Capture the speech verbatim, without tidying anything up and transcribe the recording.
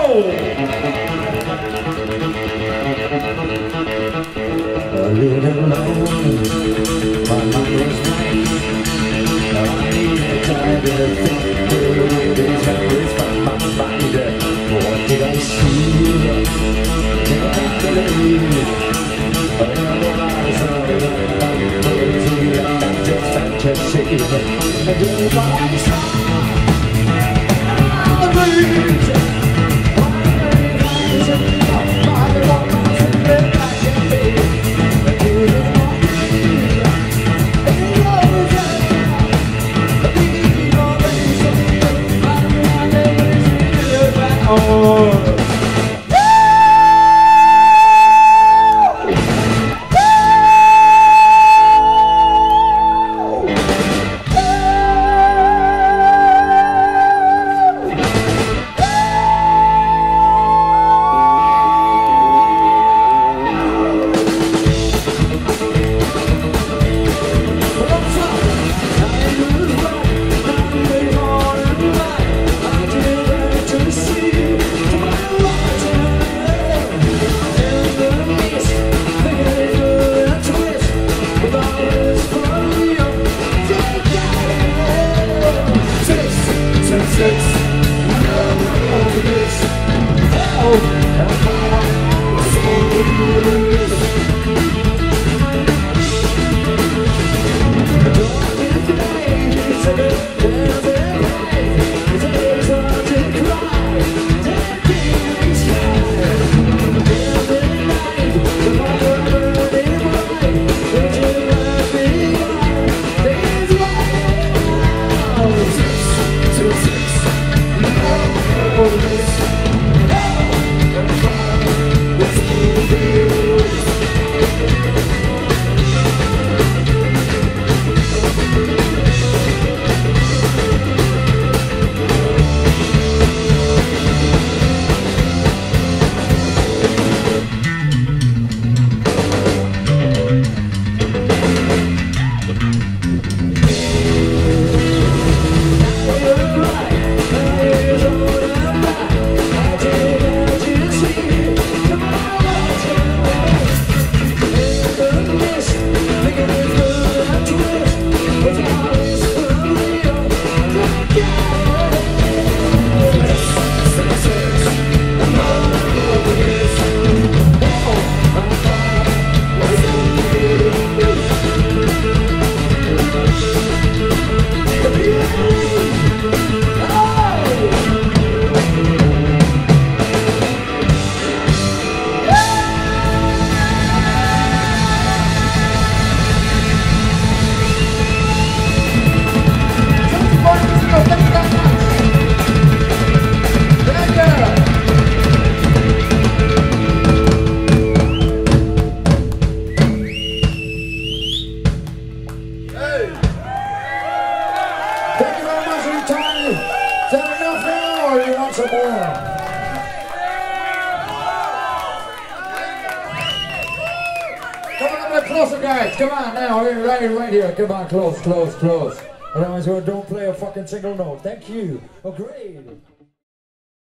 Living alone, my mind was blank. Now I need a time to think. This memories from my mind. What did I see? Can't believe. Another eyes on the I'm just fantasy. I do what I saw. I breathe. Closer, guys. Come on now. Right, right here. Come on, close, close, close. Otherwise, we don't play a fucking single note. Thank you. Oh, great.